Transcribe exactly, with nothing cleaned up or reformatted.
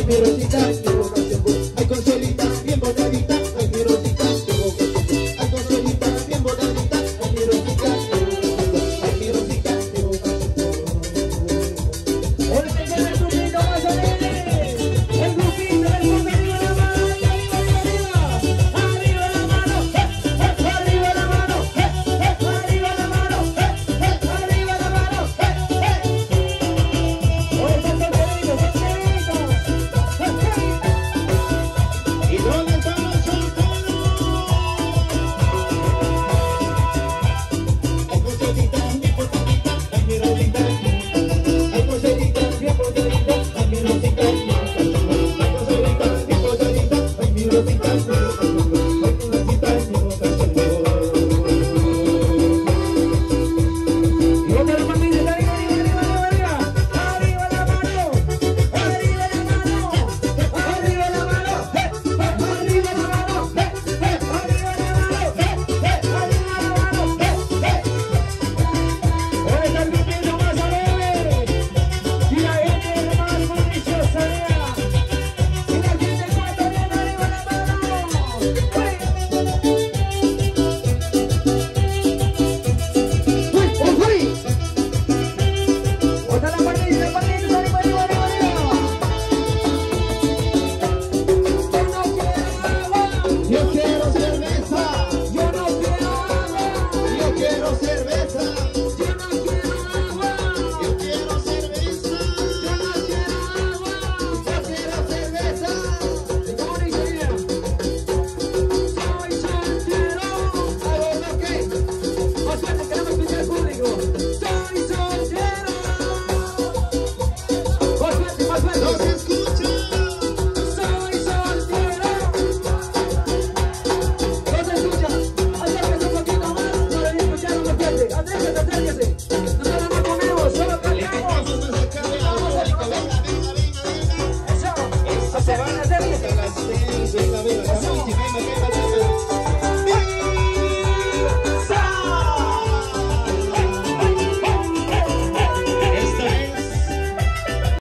mi rosita, mi boca chocó. Ay, Consuelita, bien botadita, ay, mi rosita, mi boca chocó. Ay, Consuelita, bien botadita, ay, mi rosita, mi boca chocó. Ay, mi rosita, mi boca chocó. Ahora te queda el grupito más alegre. El grupito, el grupito, arriba la mano, arriba, arriba, arriba. Arriba la mano, eh, eh, arriba la mano, eh, eh, arriba la mano, eh, eh, arriba la mano, eh, eh. Ahora son solteritos, solteritos. ¿Y dónde están los solteros? Ay, Consuelita, bien botadita, ay, mi rosita, ay, Consuelita, bien botadita, ay, mi rosita, mi boca chocó. Ay, Consuelita, bien botadita, ay, mi rosita, mi boca chocó. Ay, mi rosita, mi boca chocó. Y otra la manita, arriba, arriba, arriba, arriba. Arriba la mano, arriba la mano, arriba la mano, eh, eh, arriba la mano, eh, eh, arriba la mano, eh, eh, arriba la mano, eh, eh. Ahora está el grupito más alegre. Y la gente más maliciosa, vea. Y la gente ecuatoriana, arriba la mano. Uy, uy, uy. Otra la palmita, la palmita, arriba, arriba, arriba, arriba. Yo no quiero agua, Yo quiero cerveza, yo no quiero agua, yo quiero cerveza, yo no quiero agua, yo quiero cerveza, yo no quiero agua. yo quiero cerveza. ¿Cómo dice ella? Soy soltero. ¿Ahora qué? Más fuerte, queremos escuchar al público. Soy soltero. Más fuerte, más fuerte. No se